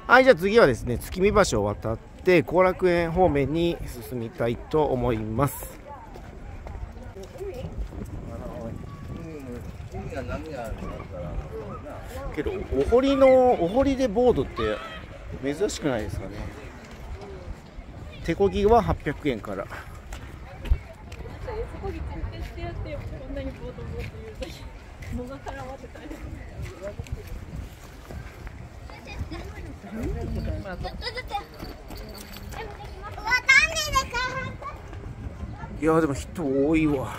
はい、じゃあ次はですね、月見橋を渡って後楽園方面に進みたいと思います。けどお堀でボードって珍しくないですかね。手漕ぎは800円から。いやでも人多いわ。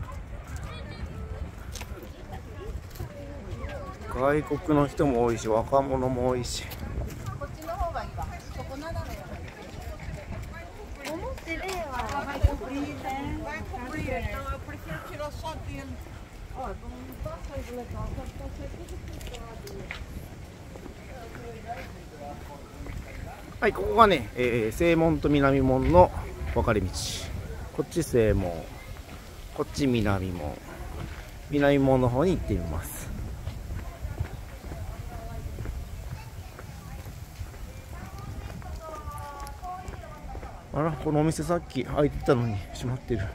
外国の人も多いし、若者も多いし。こっちの方がいいわ。そこ斜めよ。思ってねえわ。はい、ここがね、正門と南門の分かれ道。こっち正門、こっち南門。南門の方に行ってみます。あら、このお店さっき開いてたのに閉まってる。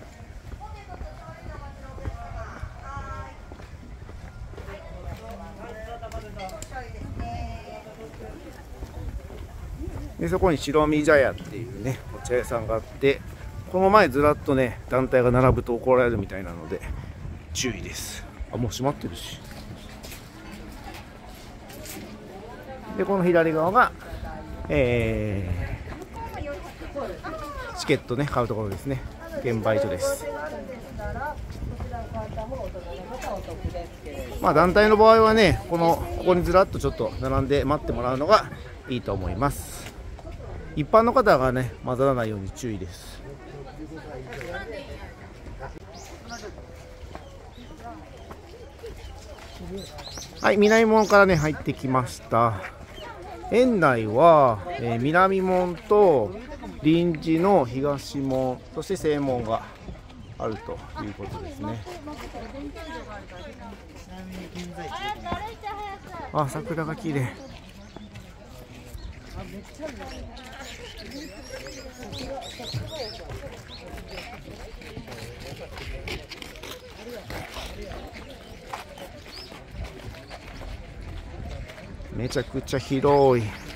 でそこに白身茶屋っていうねお茶屋さんがあって、この前ずらっとね団体が並ぶと怒られるみたいなので注意です。あ、もう閉まってるし。でこの左側が、チケットね買うところですね。券売所です。まあ団体の場合はねここにずらっとちょっと並んで待ってもらうのがいいと思います。一般の方がね混ざらないように注意です。はい、南門からね入ってきました。園内は、南門と臨時の東門、そして正門があるということですね。あ、桜が綺麗。めちゃくちゃ広い。